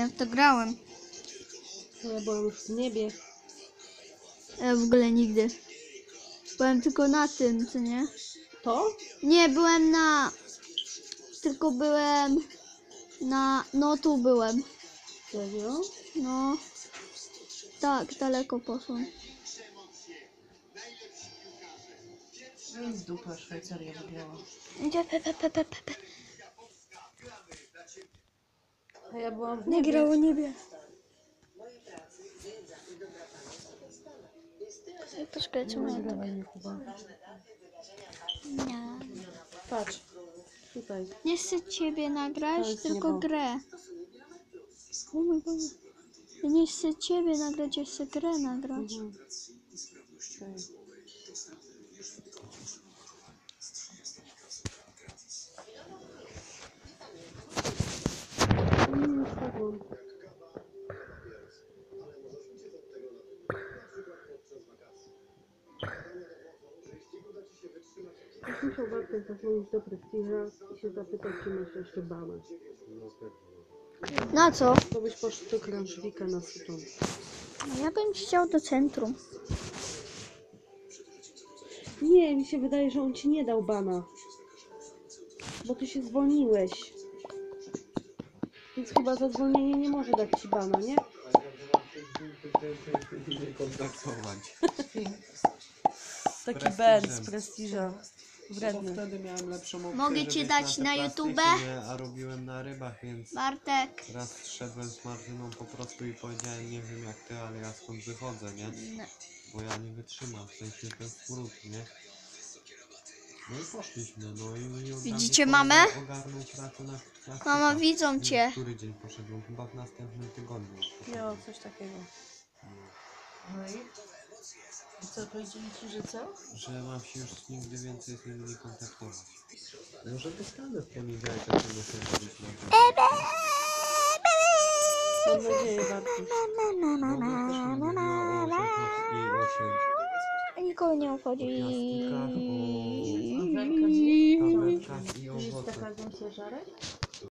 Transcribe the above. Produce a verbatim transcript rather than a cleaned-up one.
ja w to grałem. Ja byłam już w niebie. Ja w ogóle nigdy. Byłem tylko na tym, co nie? To? Nie, byłem na... Tylko byłem na... No tu byłem. Serio? No. Tak, daleko poszłam. No i z dupa Szwajcaria wygrała. Idzie pe, pe, pe, pe, pe, pe. A ja byłam w Nie niebie. grało niebie. Troszkę co mają tak. Nagrywaj mnie, Kuba. Nie. Patrz. Tutaj. Nie chcę ciebie To nagrać, jest tylko niebo. grę. O mój Boże. Ja nie chcę ciebie nagrać, ja chcę grę nagrać. Mhm. Tutaj. Mm, spadłam. Już musiał Bartek zadzwonić do prestiża i się zapytać, czy masz jeszcze bana. Na co? To byś poszedł do krążwika na suton. No ja bym chciał do centrum. Nie, mi się wydaje, że on ci nie dał bana. Bo ty się zwolniłeś. Więc chyba za zwolnienie nie może dać ci bana, nie? Nie kontaktować. Taki Prestiżem. Ben z prestiża. Bo Wredny. wtedy miałem lepszą opcję, Mogę żeby ci iść dać te na plastyki, YouTube? nie, a robiłem na rybach, więc Bartek. raz szedłem z Martyną po prostu i powiedziałem, nie wiem jak ty, ale ja stąd wychodzę, nie? No. Bo ja nie wytrzymam, w sensie ten smród, nie? No i poszliśmy, no i... i od Widzicie razu mamę? ogarnął pracę na plastykach. Mama, widzą Nie cię. wiem, który dzień poszedłem, chyba w następnym tygodniu. Miało coś takiego. No i? I co, powiedzieli ci, że co? Że mam się już nigdy więcej z nimi nie kontaktować. Może dostanę w poniedziałek, jak będę sobie robić na to. Mam nadzieję, Bartuś. Bo ona też mi mówiła o orzechach i o czymś. Nikogo nie obchodzi. O plastikach, O o tabletkach tabletkach i o Tu jest owocach. taka agencja żarek?